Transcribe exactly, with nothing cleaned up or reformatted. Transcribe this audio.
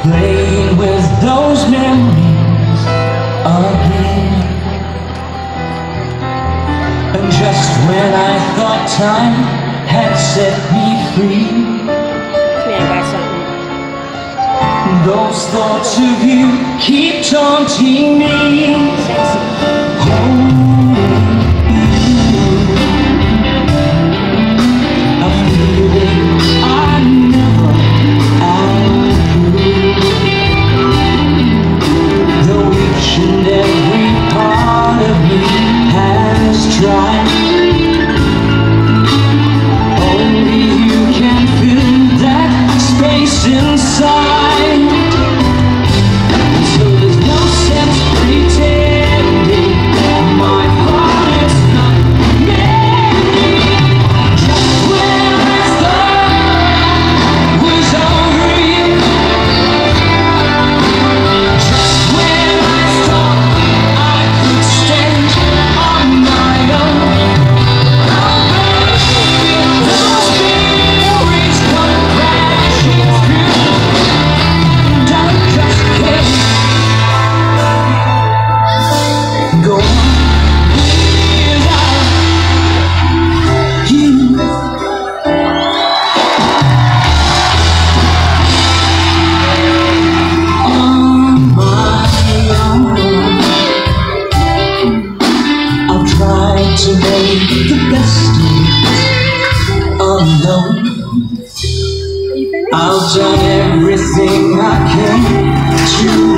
playing with those memories again. And just when I thought time had set me free, Man, got something. those thoughts of you keep taunting me. Holding you, a feeling I never outgrew. Though each and every part of me has tried, only you can fill that space inside. To make the best alone. I've done everything I can to